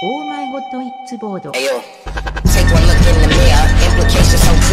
Oh my god, it's bored. Hey yo, take one look in the mirror, implications so